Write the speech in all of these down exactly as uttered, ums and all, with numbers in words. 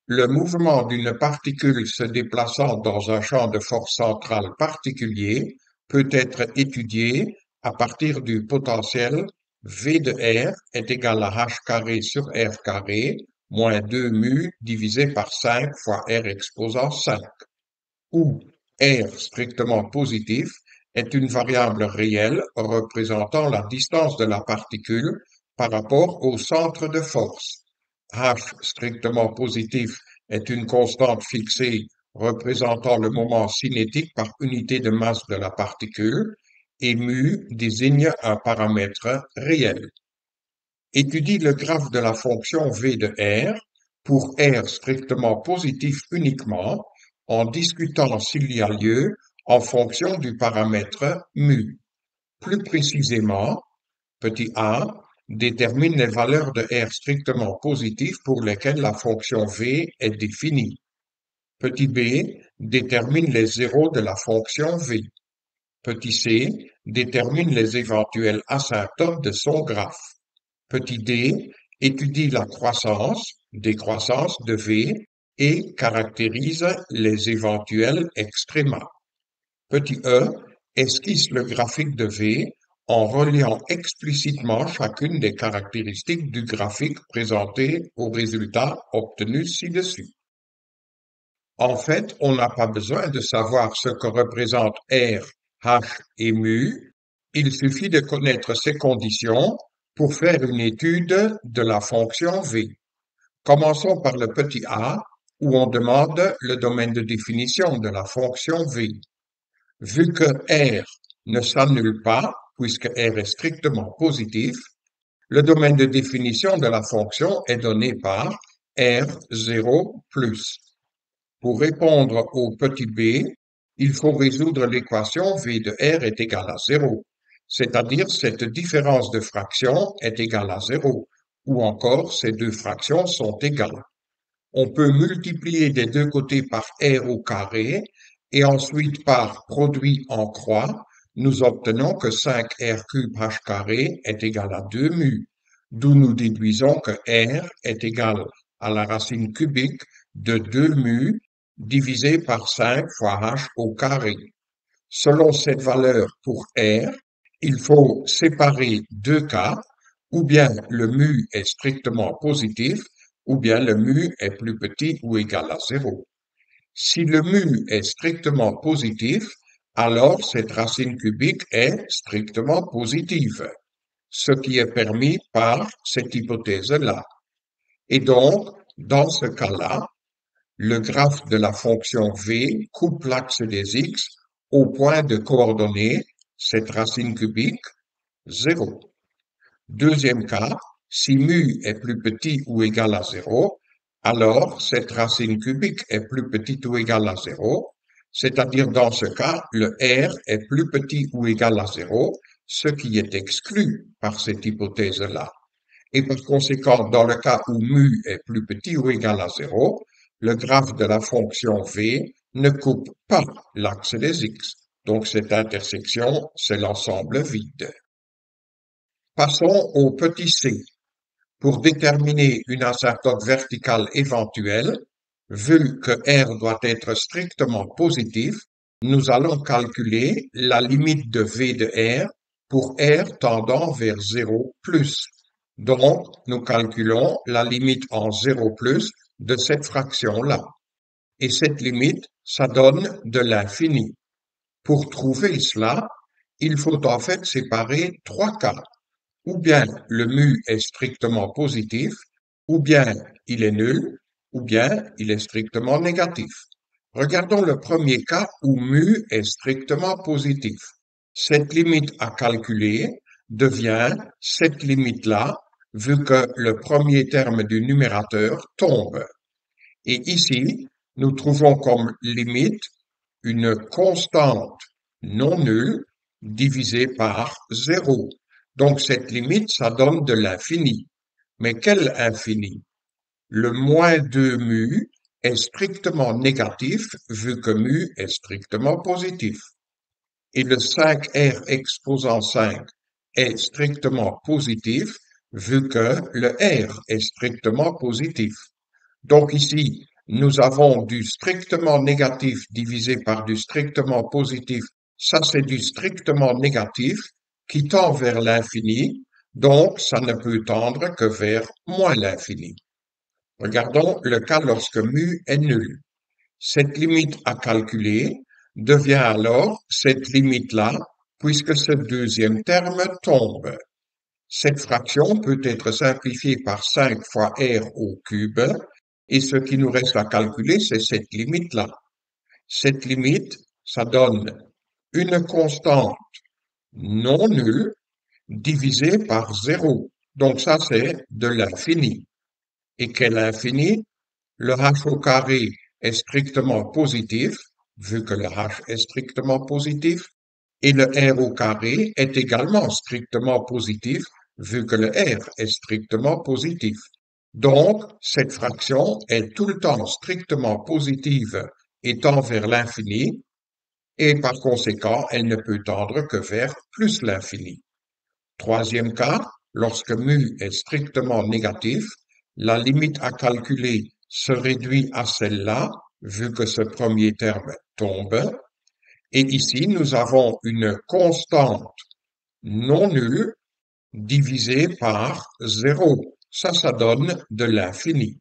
Le mouvement d'une particule se déplaçant dans un champ de force centrale particulier peut être étudié à partir du potentiel V de R est égal à H carré sur R carré moins deux mu divisé par cinq fois R exposant cinq, où R strictement positif est une variable réelle représentant la distance de la particule par rapport au centre de force. H strictement positif est une constante fixée représentant le moment cinétique par unité de masse de la particule, et mu désigne un paramètre réel. Étudie le graphe de la fonction V de R pour R strictement positif uniquement en discutant s'il y a lieu en fonction du paramètre mu. Plus précisément, petit a détermine les valeurs de R strictement positif pour lesquelles la fonction V est définie. Petit b détermine les zéros de la fonction V. Petit c détermine les éventuels asymptotes de son graphe. Petit d étudie la croissance, décroissance de V et caractérise les éventuels extréma. Petit e esquisse le graphique de V en reliant explicitement chacune des caractéristiques du graphique présenté au résultat obtenu ci-dessus. En fait, on n'a pas besoin de savoir ce que représentent R, H et mu, il suffit de connaître ces conditions pour faire une étude de la fonction V. Commençons par le petit a, où on demande le domaine de définition de la fonction V. Vu que R ne s'annule pas, puisque R est strictement positif, le domaine de définition de la fonction est donné par R zéro plus. Pour répondre au petit b, il faut résoudre l'équation V de R est égal à zéro, c'est-à-dire cette différence de fractions est égale à zéro, ou encore ces deux fractions sont égales. On peut multiplier des deux côtés par R au carré et ensuite par produit en croix, nous obtenons que cinq R cube H carré est égal à deux mu, d'où nous déduisons que R est égal à la racine cubique de deux mu divisé par cinq fois H au carré. Selon cette valeur pour R, il faut séparer deux cas, ou bien le mu est strictement positif, ou bien le mu est plus petit ou égal à zéro. Si le mu est strictement positif, alors cette racine cubique est strictement positive, ce qui est permis par cette hypothèse-là. Et donc, dans ce cas-là, le graphe de la fonction V coupe l'axe des x au point de coordonnées, cette racine cubique, zéro. Deuxième cas, si mu est plus petit ou égal à zéro, alors cette racine cubique est plus petite ou égale à zéro, c'est-à-dire dans ce cas, le R est plus petit ou égal à zéro, ce qui est exclu par cette hypothèse-là. Et par conséquent, dans le cas où mu est plus petit ou égal à zéro, le graphe de la fonction V ne coupe pas l'axe des x. Donc cette intersection, c'est l'ensemble vide. Passons au petit c. Pour déterminer une asymptote verticale éventuelle, vu que R doit être strictement positif, nous allons calculer la limite de V de R pour R tendant vers zéro plus. Donc, nous calculons la limite en zéro plus de cette fraction-là. Et cette limite, ça donne de l'infini. Pour trouver cela, il faut en fait séparer trois cas. Ou bien le mu est strictement positif, ou bien il est nul, ou bien il est strictement négatif. Regardons le premier cas où mu est strictement positif. Cette limite à calculer devient cette limite-là, vu que le premier terme du numérateur tombe. Et ici, nous trouvons comme limite une constante non nulle divisée par zéro. Donc cette limite, ça donne de l'infini. Mais quel infini? Le moins deux mu est strictement négatif vu que mu est strictement positif. Et le cinq R exposant cinq est strictement positif vu que le R est strictement positif. Donc ici, nous avons du strictement négatif divisé par du strictement positif. Ça, c'est du strictement négatif qui tend vers l'infini, donc ça ne peut tendre que vers moins l'infini. Regardons le cas lorsque mu est nul. Cette limite à calculer devient alors cette limite-là, puisque ce deuxième terme tombe. Cette fraction peut être simplifiée par cinq fois r au cube, et ce qui nous reste à calculer, c'est cette limite-là. Cette limite, ça donne une constante non nulle divisée par zéro. Donc ça, c'est de l'infini. Et quel infini? Le h au carré est strictement positif, vu que le h est strictement positif, et le r au carré est également strictement positif, vu que le r est strictement positif. Donc, cette fraction est tout le temps strictement positive et tend vers l'infini, et par conséquent, elle ne peut tendre que vers plus l'infini. Troisième cas, lorsque mu est strictement négatif, la limite à calculer se réduit à celle-là, vu que ce premier terme tombe, et ici nous avons une constante non nulle divisée par zéro. Ça, ça donne de l'infini.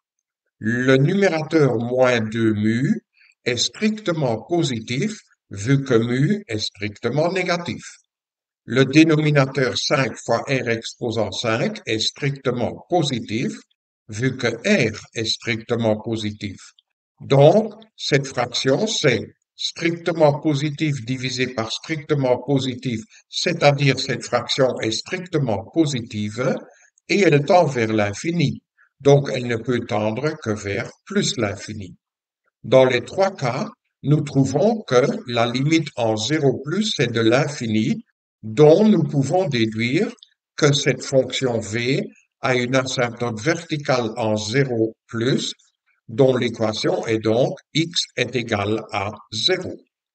Le numérateur moins deux mu est strictement positif, vu que mu est strictement négatif. Le dénominateur cinq fois r exposant cinq est strictement positif, vu que r est strictement positif. Donc, cette fraction, c'est strictement positif divisé par strictement positif, c'est-à-dire cette fraction est strictement positive et elle tend vers l'infini. Donc, elle ne peut tendre que vers plus l'infini. Dans les trois cas, nous trouvons que la limite en zéro plus est de l'infini, dont nous pouvons déduire que cette fonction v a une asymptote verticale en zéro plus, dont l'équation est donc x est égal à zéro.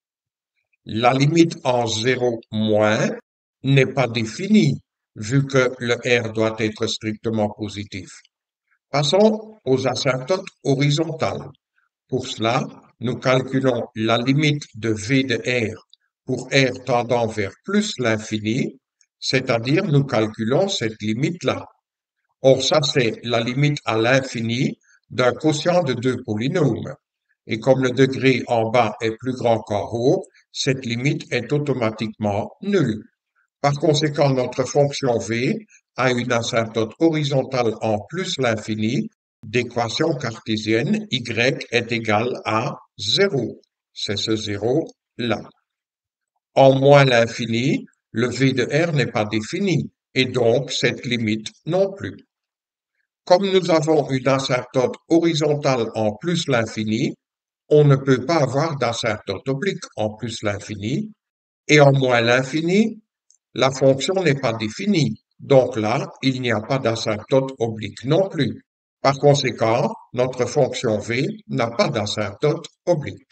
La limite en zéro moins n'est pas définie, vu que le r doit être strictement positif. Passons aux asymptotes horizontales. Pour cela, nous calculons la limite de v de r pour r tendant vers plus l'infini, c'est-à-dire nous calculons cette limite-là. Or, ça, c'est la limite à l'infini d'un quotient de deux polynômes. Et comme le degré en bas est plus grand qu'en haut, cette limite est automatiquement nulle. Par conséquent, notre fonction v a une asymptote horizontale en plus l'infini d'équation cartésienne y est égal à zéro. C'est ce zéro-là. En moins l'infini, le v de r n'est pas défini, et donc cette limite non plus. Comme nous avons une asymptote horizontale en plus l'infini, on ne peut pas avoir d'asymptote oblique en plus l'infini, et en moins l'infini, la fonction n'est pas définie. Donc là, il n'y a pas d'asymptote oblique non plus. Par conséquent, notre fonction v n'a pas d'asymptote oblique.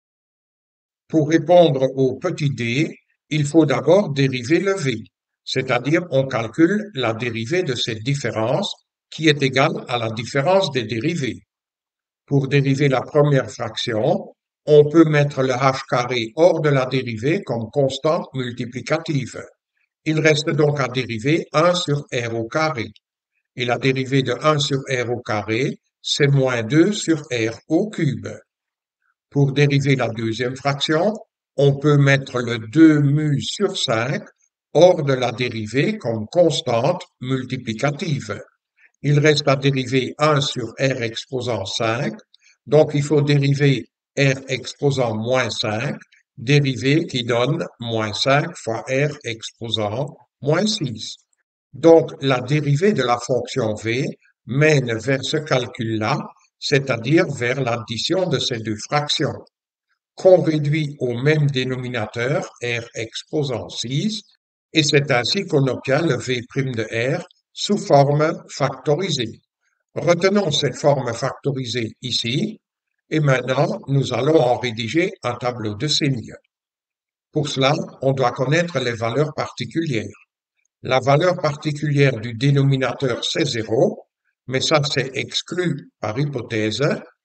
Pour répondre au petit d, il faut d'abord dériver le v, c'est-à-dire on calcule la dérivée de cette différence qui est égale à la différence des dérivées. Pour dériver la première fraction, on peut mettre le h carré hors de la dérivée comme constante multiplicative. Il reste donc à dériver un sur r au carré. Et la dérivée de un sur r au carré, c'est moins deux sur r au cube. Pour dériver la deuxième fraction, on peut mettre le deux mu sur cinq hors de la dérivée comme constante multiplicative. Il reste à dériver un sur r exposant cinq, donc il faut dériver r exposant moins cinq, dérivée qui donne moins cinq fois r exposant moins six. Donc la dérivée de la fonction v mène vers ce calcul-là, c'est-à-dire vers l'addition de ces deux fractions, qu'on réduit au même dénominateur r exposant six, et c'est ainsi qu'on obtient le v' de r sous forme factorisée. Retenons cette forme factorisée ici, et maintenant nous allons en rédiger un tableau de signes. Pour cela, on doit connaître les valeurs particulières. La valeur particulière du dénominateur, c'est zéro, mais ça c'est exclu par hypothèse,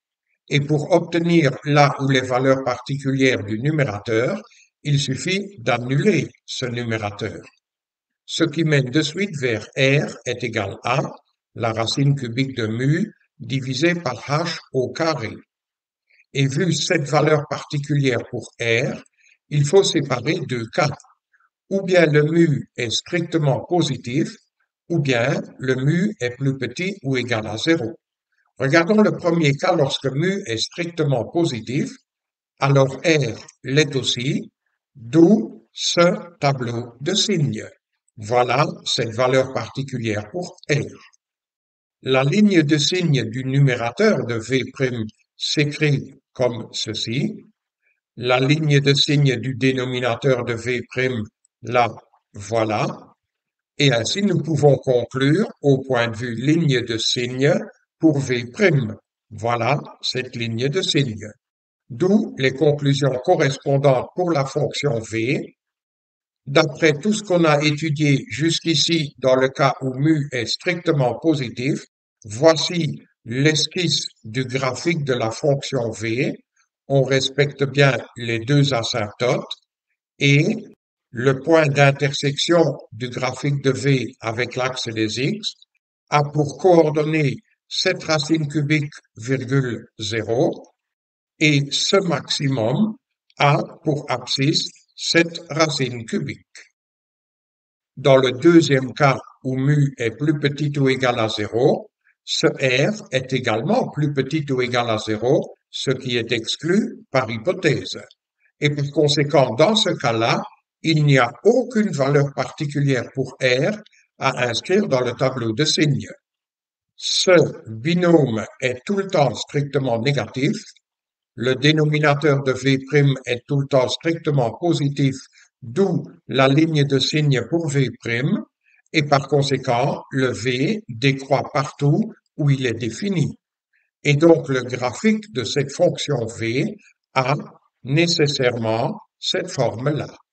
Et pour obtenir là où les valeurs particulières du numérateur, il suffit d'annuler ce numérateur. Ce qui mène de suite vers R est égal à la racine cubique de mu divisé par h au carré. Et vu cette valeur particulière pour R, il faut séparer deux cas. Ou bien le mu est strictement positif, ou bien le mu est plus petit ou égal à zéro. Regardons le premier cas lorsque mu est strictement positif, alors R l'est aussi, d'où ce tableau de signes. Voilà cette valeur particulière pour R. La ligne de signe du numérateur de V' s'écrit comme ceci. La ligne de signe du dénominateur de V', là, voilà. Et ainsi, nous pouvons conclure au point de vue ligne de signe pour V'. Voilà cette ligne de signe. D'où les conclusions correspondantes pour la fonction V. D'après tout ce qu'on a étudié jusqu'ici dans le cas où mu est strictement positif, voici l'esquisse du graphique de la fonction V. On respecte bien les deux asymptotes et le point d'intersection du graphique de V avec l'axe des X a pour coordonnées cette racine cubique virgule zéro et ce maximum a pour abscisse cette racine cubique. Dans le deuxième cas où mu est plus petit ou égal à zéro, ce R est également plus petit ou égal à zéro, ce qui est exclu par hypothèse. Et par conséquent, dans ce cas-là, il n'y a aucune valeur particulière pour R à inscrire dans le tableau de signes. Ce binôme est tout le temps strictement négatif. Le dénominateur de V' est tout le temps strictement positif, d'où la ligne de signe pour V', et par conséquent, le V décroît partout où il est défini. Et donc, le graphique de cette fonction V a nécessairement cette forme-là.